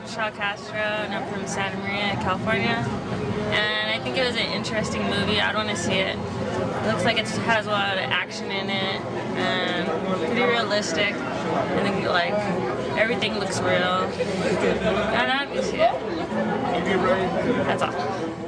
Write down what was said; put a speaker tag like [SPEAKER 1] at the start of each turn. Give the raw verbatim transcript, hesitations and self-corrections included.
[SPEAKER 1] Michelle Castro, and I'm from Santa Maria, California. And I think it was an interesting movie. I'd want to see it. It looks like it has a lot of action in it, and pretty realistic. I think like everything looks real. And I'd be see it. That's all.